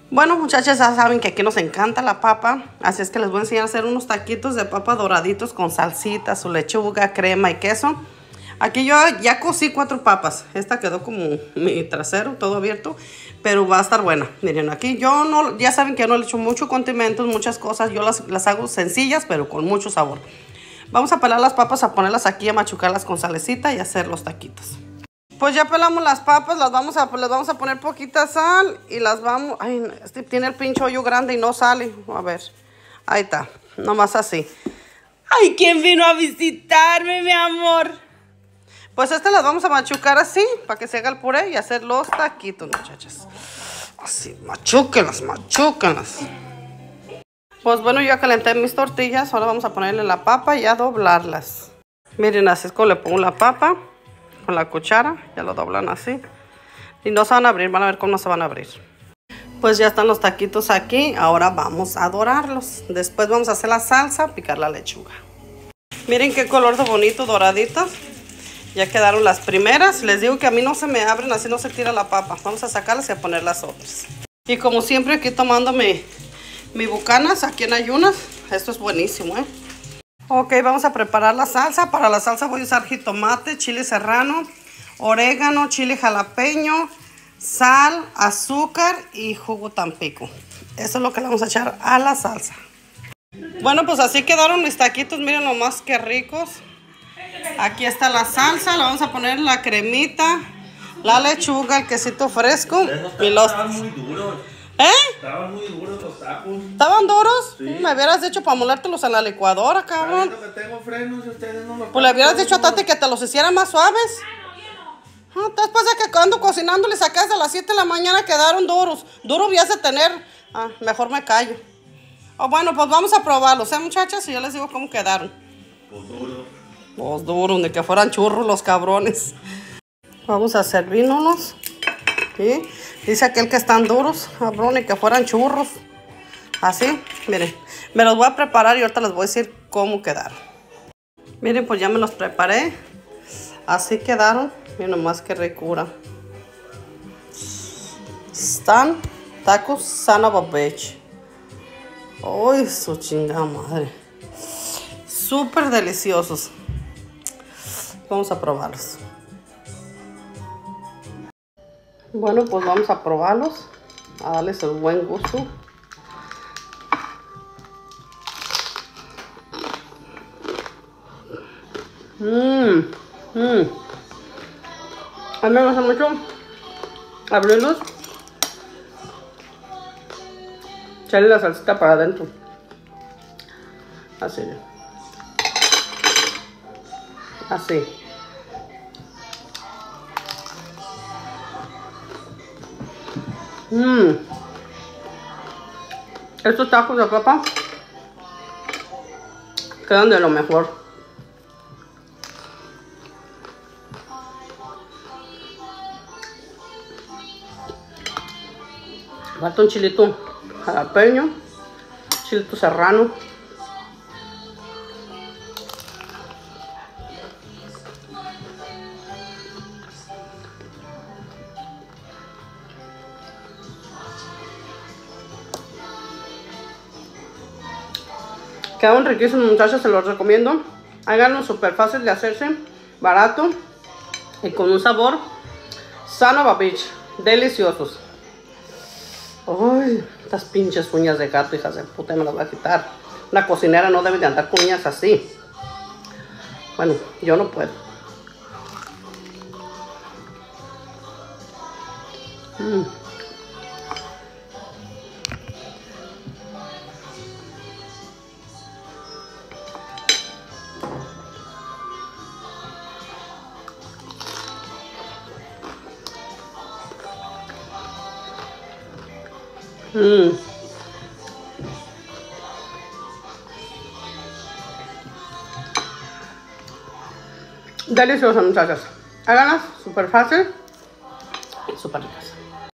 Bueno, muchachas, ya saben que aquí nos encanta la papa, así es que les voy a enseñar a hacer unos taquitos de papa doraditos con salsita, su lechuga, crema y queso. Aquí yo ya cocí 4 papas. Esta quedó como mi trasero, todo abierto, pero va a estar buena. Miren, aquí yo no, ya saben que yo no le echo mucho condimentos, muchas cosas. Yo las hago sencillas, pero con mucho sabor. Vamos a pelar las papas, a ponerlas aquí, a machucarlas con salecita y hacer los taquitos. Pues ya pelamos las papas, les vamos a poner poquita sal y las vamos... Ay, este tiene el pinche hoyo grande y no sale. A ver, ahí está, nomás así. Ay, ¿quién vino a visitarme, mi amor? Pues las vamos a machucar así, para que se haga el puré y hacer los taquitos, muchachas. Así, machúquenlas, machúquenlas. Pues bueno, yo ya calenté mis tortillas, ahora vamos a ponerle la papa y a doblarlas. Miren, así es como le pongo la papa. Con la cuchara, ya lo doblan así. Y no se van a abrir, van a ver cómo no se van a abrir. Pues ya están los taquitos aquí, ahora vamos a dorarlos. Después vamos a hacer la salsa, picar la lechuga. Miren qué color de bonito, doraditas. Ya quedaron las primeras. Les digo que a mí no se me abren, así no se tira la papa. Vamos a sacarlas y a poner las otras. Y como siempre aquí tomando mi bucanas, aquí en ayunas. Esto es buenísimo, ¿eh? Ok, vamos a preparar la salsa. Para la salsa voy a usar jitomate, chile serrano, orégano, chile jalapeño, sal, azúcar y jugo Tampico. Eso es lo que le vamos a echar a la salsa. Bueno, pues así quedaron mis taquitos. Miren nomás qué ricos. Aquí está la salsa. Le vamos a poner la cremita, la lechuga, el quesito fresco. Y los... Estaban muy duros. ¿Eh? Estaban muy duros los tacos. ¿Estaban duros? Sí. Me hubieras dicho para molértelos en la licuadora, cabrón. Que tengo frenos y ustedes no lo... Pues le hubieras dicho a Tati que te los hiciera más suaves. Después de que ando cocinando le sacas a las 7 de la mañana quedaron duros. Duros ya de tener. Mejor me callo. Bueno, pues vamos a probarlos, muchachas? Y yo les digo cómo quedaron. Pues duros. Pues duros, de que fueran churros los cabrones. Vamos a servirnos. ¿Sí? Dice aquel que están duros, cabrón, y que fueran churros. Así, miren. Me los voy a preparar y ahorita les voy a decir cómo quedaron. Miren, pues ya me los preparé. Así quedaron. Miren nomás qué ricura. Están tacos son of a bitch. Uy, su chingada madre. Súper deliciosos. Vamos a probarlos. Bueno, pues vamos a probarlos. A darles el buen gusto. A mí me gusta mucho abrirlos, echarle la salsita para adentro. Así. Así. Estos tacos de papa quedan de lo mejor. Falta un chilito jalapeño, chilito serrano. Quedaron riquísimos, muchachos, se los recomiendo. Háganlo, súper fácil de hacerse, barato y con un sabor son of a bitch, deliciosos. Ay, estas pinches uñas de gato, hijas de puta, me las voy a quitar. Una cocinera no debe de andar con uñas así. Bueno, yo no puedo. Deliciosas, muchachas. Háganlas, súper fácil y súper ricas.